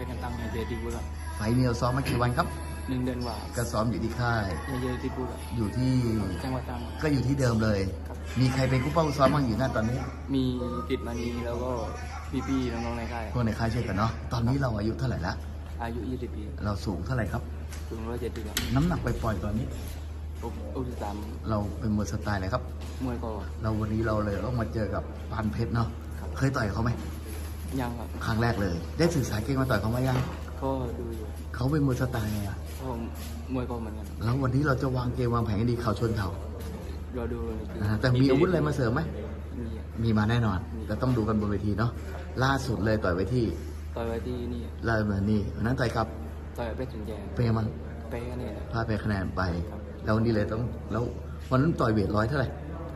เป็นกันตังเยติบุระไฟล์นี้เราซ้อมมากี่วันครับ 1 เดือนกว่าก็ซ้อมอยู่ที่ค่ายเยติบุระอยู่ที่จังหวัดตรังก็อยู่ที่เดิมเลยมีใครเป็นคู่เป้าซ้อมบ้างอยู่หน้าตอนนี้มีกิตมานีแล้วก็พี่ๆน้องๆในค่ายพวกในค่ายช่วยกันเนาะตอนนี้เราอายุเท่าไหร่ละอายุ20 ปีเราสูงเท่าไหร่ครับสูง170ครับน้ำหนักไปปล่อยตอนนี้ 63 เราเป็นมวยสไตล์อะไรครับมวยก็เราวันนี้เราเลยต้องมาเจอกับปานเพชรเนาะเคยต่อยเขาไหมยังครับครั้งแรกเลยได้ศึกษาเก่งมาต่อยเขาไหมยังก็ดูอยู่เขาเป็นมวยสไตล์ไงอ่ะก็มวยก็เหมือนกันแล้ววันนี้เราจะวางเกมวางแผนให้ดีเข่าชนเข่ารอดูแต่มีอาวุธอะไรมาเสริมไหมมีมาแน่นอนก็ต้องดูกันบนเวทีเนาะล่าสุดเลยต่อยไว้ที่นี่ล่าสุดนี่วันนั้นต่อยกับเพชรถึงแยงเป็นมันไปคะแนนพลาดไปคะแนนไปแล้ววันนี้เลยต้องแล้ววันนั้นต่อยเวท100เท่าไหร่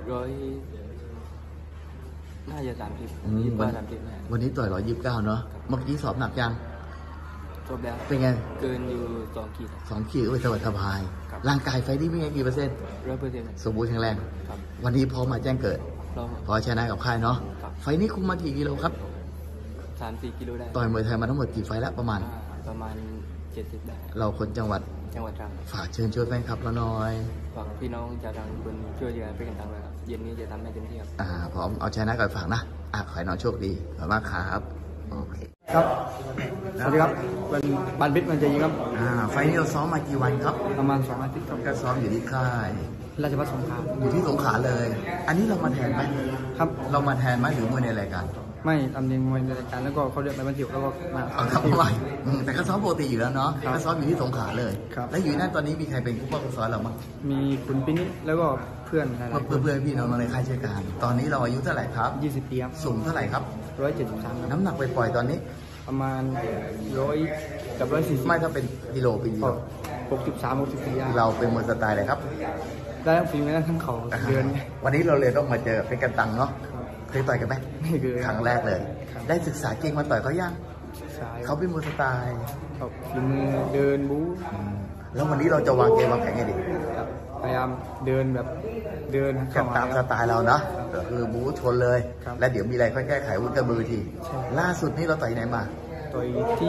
น่าจะ30 วันนี้ต่อย129เนาะเมื่อกี้สอบหนักยังจบแล้วเป็นไงเกินอยู่2 ขีด 2 ขีดสบายร่างกายไฟนี้เป็นไงกี่%100%สมบูรณ์แข็งแรงวันนี้พร้อมมาแจ้งเกิดพอชนะกับค่ายเนาะไฟนี้คุมมากี่กิโลครับ 3-4 กิโลได้ต่อยมวยไทยมาทั้งหมดกี่ไฟแล้วประมาณ 70ได้เราคนจังหวัดตรังฝากเชิญชวนแฟนคลับเราหน่อยฝากพี่น้องชาวตรังคนช่วยเชียร์เป็นกันตังเลยครับเย็นนี้จะทำให้เต็มที่ครับพร้อมเอาชนะกับฝากนะขอให้น้องโชคดีขอบคุณมากครับโอเคครับสวัสดีครับเป็นบันบิดมันจะยิงครับไฟนี้เราซ้อมมากี่วันครับประมาณ2 อาทิตย์ครับก็ซ้อมอยู่ที่ค่ายราชภัฏสงขลาอยู่ที่สงขลาเลย อันนี้เรามาแทนไหมครับเรามาแทนไหมหรือมวยในรายการไม่ทำเองมวยในรายการแล้วก็เขาเรียกไปบรรจุแล้วก็มาครับไม่แต่ก็ซ้อมปกติอยู่แล้วเนาะก็ซ้อมอยู่ที่สงขลาเลยแล้วอยู่นั่นตอนนี้มีใครเป็นผู้ป้องกันซ้อมเราบ้างมีคุณปินิแล้วก็เพื่อนพี่น้องในค่ายช่วยกันตอนนี้เราอายุเท่าไหร่ครับ 20 ปีครับสูงเท่าไหร่ครับ 173 น้ำหนักไปปล่อยตอนนี้ประมาณ100กับ140 ไม่ถ้าเป็นกิโลปี 63-64 เราเป็นมวยสไตล์อะไรครับได้ทั้งฝีมือได้ทั้งเข่าเดินวันนี้เราเลยต้องมาเจอเป็นกันตังเนาะเคยต่อยกันไหมไม่เคยครั้งแรกเลยได้ศึกษาเก่งมาต่อยเขายังเขาเป็นมวยสไตล์ฝีมือเดินบู๊แล้ววันนี้เราจะวางเกมวางแผนไงดีพยายามเดินแบบเดินตามสไตล์เรานะก็คือบู๊ชนเลยและเดี๋ยวมีอะไรค่อยแก้ไขวุ้นกันมือทีล่าสุดนี่เราต่อยไหนมาต่อยที่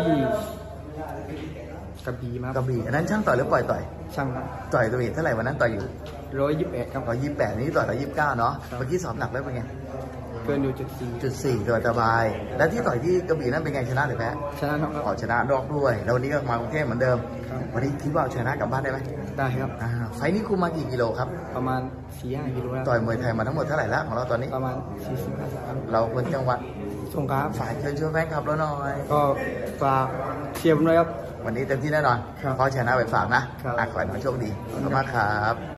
กระบี่อันนั้นช่างต่อยหรือปล่อยต่อยช่างครับต่อยตัวเองเท่าไหร่วันนั้นต่อยอยู่ 128ครับ 128นี้ต่อย129เนาะเมื่อกี้สอบหนักแล้วเป็นไงเกินอยู่จุด4สบายแล้วที่ต่อยที่กระบี่นั้นเป็นไงชนะหรือแพ้ชนะน็อกชนะน็อกด้วยแล้ววันนี้ก็มากรุงเทพเหมือนเดิมวันนี้คิดว่าชนะกลับบ้านได้ไหมได้ครับไฟนี้คุมมากี่กิโลครับประมาณ 4-5 กิโลต่อยมวยไทยมาทั้งหมดเท่าไหร่แล้วของเราตอนนี้ประมาณ40-50 เราคนจังหวัดสงขลาฝ่ายเชิญชวนแฟนคลับเราหน่อยก็ฝากเชียร์ผมด้วยครับวันนี้เต็มที่แน่นอนเพราะชนะไปฝากนะขอให้น้องโชคดีขอบคุณมากครับ